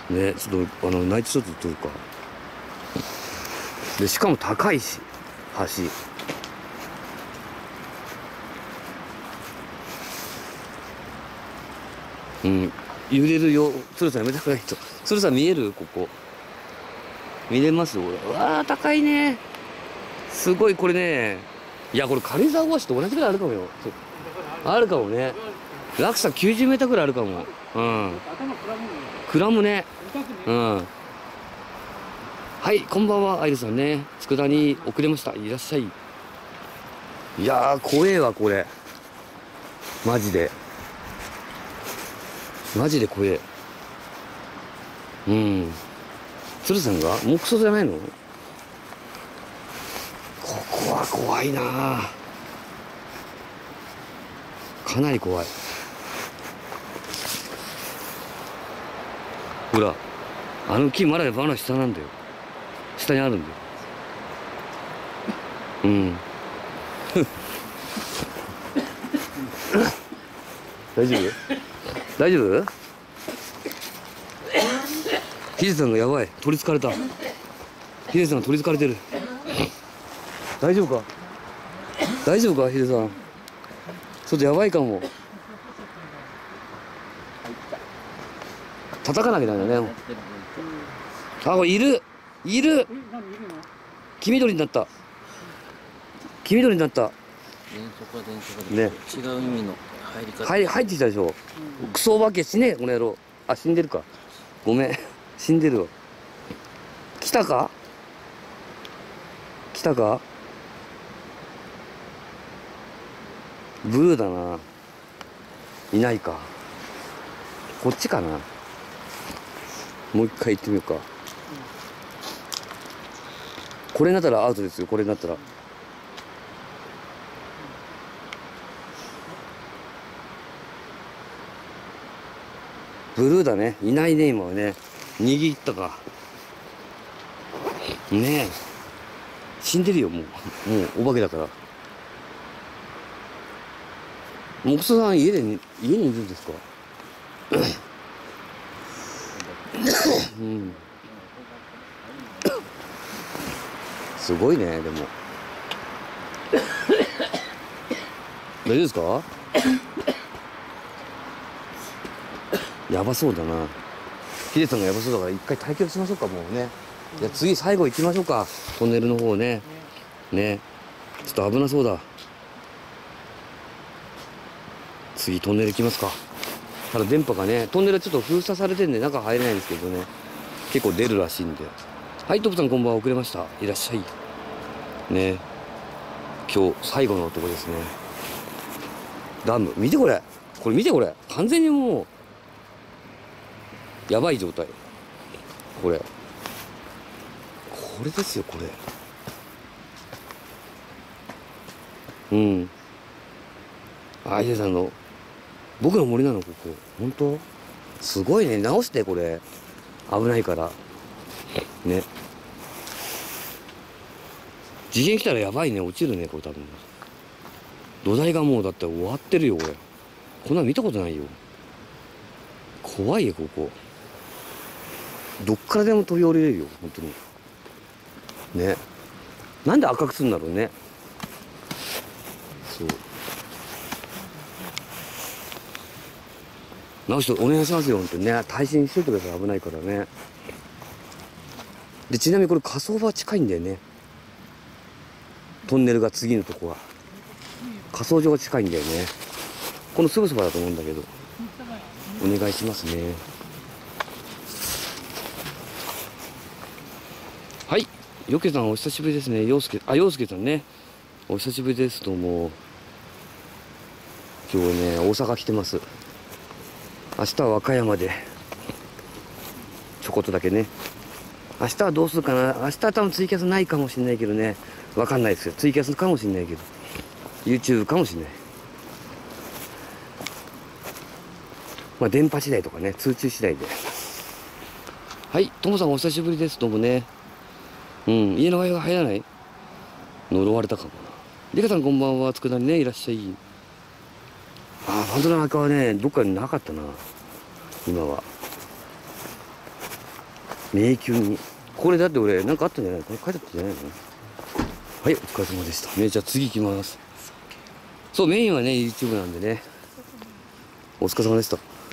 ね、ちょっとナイトショット撮るか。でしかも高いし橋。うん、揺れるよ。鶴さんやめたくないと。鶴さん見える？ここ見れます？うわー高いね。すごいこれね。いやこれ軽井沢大橋と同じぐらいあるかもよ。あるかもね。落差90メーターぐらいあるかも。うん。クラムね。うん。はい、こんばんは、アイルさんね。佃煮遅れました。いらっしゃい。いやー、怖えわ、これ。マジで。マジで怖え。うん。鶴さんが木曽じゃないの？ここは怖いなあ。かなり怖い。ほら、あの木まだまだ下なんだよ。下にあるんだよ。うん。大丈夫？大丈夫？ヒデさんがやばい。取りつかれた。ヒデさんが取りつかれてる。大丈夫か？大丈夫かヒデさん。ちょっとやばいかも。叩かなきゃなんだよね。あ、いるいる。黄緑になった。黄緑になった。ね。 違う意味の入り方。 入ってきたでしょ。クソお化け死ねえこの野郎。あ、死んでるか。ごめん。死んでるわ。来たか？来たか？ブルーだな。いないか。こっちかな。もう一回行ってみようか。これになったらアウトですよ。これになったら。ブルーだね。いないね、今はね。逃げ切ったか。ねえ。死んでるよ、もう。もう、お化けだから。木曽さん、家にいるんですか？うん。すごいね、でも。大丈夫ですか？やばそうだな。ヒデさんがやばそうだから一回対決しましょうか、もうね。じゃあ次最後行きましょうか。トンネルの方ね。ね。ちょっと危なそうだ。次トンネル行きますか。ただ電波がね、トンネルちょっと封鎖されてんで中入れないんですけどね。結構出るらしいんで。はい、トップさんこんばんは。遅れました。いらっしゃい。ね。今日最後のとこですね。ダム。見てこれ。これ見てこれ。完全にもう、やばい状態。これ。これですよ、これ。うん。あ、ヒデさんの、僕の森なの、ここ。本当？すごいね。直して、これ。危ないから。ね。次元来たらやばいね。落ちるね、これ多分。土台がもうだって終わってるよ、これ。こんなの見たことないよ。怖いよ、ここ。どっからでも飛び降りれるよ、本当に。ね。なんで赤くするんだろうね。そう。直してお願いしますよ、本当にね。耐震しといてください、危ないからね。で、ちなみにこれ火葬場近いんだよね。トンネルが次のとこは。火葬場が近いんだよね。このすぐそばだと思うんだけど。お願いしますね。はい。よけさんお久しぶりですね。陽介さんね。お久しぶりです。どうも。今日ね、大阪来てます。明日は和歌山で。ちょこっとだけね。明日はどうするかな。明日は多分ツイキャスないかもしれないけどね。わかんないですよ。ツイキャスかもしれないけど。YouTube かもしれない。まあ電波次第とかね、通知次第で。はい、ともさんお久しぶりです。どうもね。うん、家の Wi-Fi が入らない？呪われたかもな。リカさんこんばんは。佃煮ね、いらっしゃい。あ、ファンドの Wi-Fi はね、どっかになかったな。今は。 迷宮に。これだって俺、なんかあったんじゃないの？これ書いてあったんじゃないの？はい、お疲れ様でした。ね、じゃあ次行きます。そう、メインはね、YouTube なんでね。お疲れ様でした。